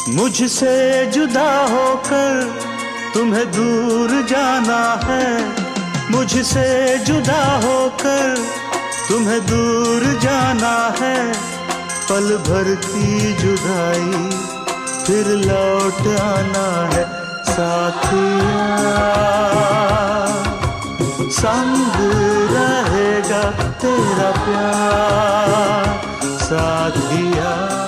मुझसे जुदा होकर तुम्हें दूर जाना है, मुझसे जुदा होकर तुम्हें दूर जाना है। पल भर की जुदाई फिर लौट आना है। साथिया संग रहेगा तेरा प्यार, साथिया।